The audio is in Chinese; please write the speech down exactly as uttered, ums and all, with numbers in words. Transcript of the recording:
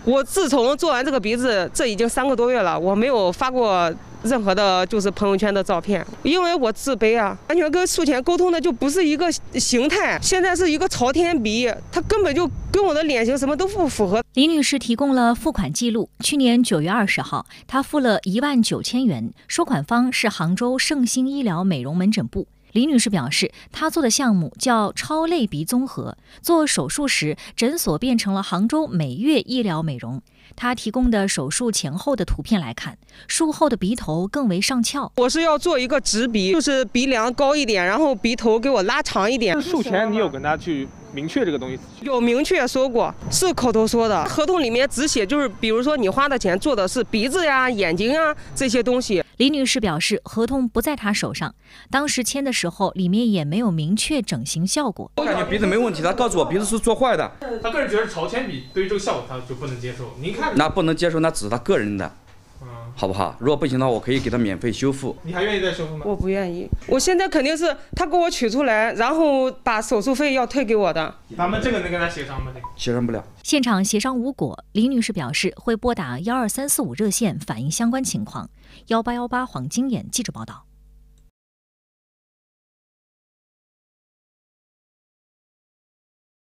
我自从做完这个鼻子，这已经三个多月了，我没有发过任何的就是朋友圈的照片，因为我自卑啊，完全跟术前沟通的就不是一个形态，现在是一个朝天鼻，它根本就跟我的脸型什么都不符合。 李女士提供了付款记录，去年九月二十号，她付了一万九千元，收款方是杭州盛兴医疗美容门诊部。李女士表示，她做的项目叫超类鼻综合，做手术时，诊所变成了杭州美悦医疗美容。她提供的手术前后的图片来看，术后的鼻头更为上翘。 我是要做一个直鼻，就是鼻梁高一点，然后鼻头给我拉长一点。 术前你有跟他去明确这个东西？ 有明确说过，是口头说的，合同里面只写就是，比如说你花的钱做的是鼻子呀、眼睛啊这些东西。 李女士表示，合同不在她手上，当时签的时候里面也没有明确整形效果。 我感觉鼻子没问题，他告诉我鼻子是做坏的。 他个人觉得朝天鼻对于这个效果他就不能接受。您看， 那不能接受，那只是他个人的。好不好？如果不行的话，我可以给他免费修复。 你还愿意再修复吗？ 我不愿意，我现在肯定是他给我取出来，然后把手术费要退给我的。 咱们这个能跟他协商吗？ 协商不了。 现场协商无果，李女士表示会拨打幺二三四五热线反映相关情况。幺八幺八黄金眼记者报道。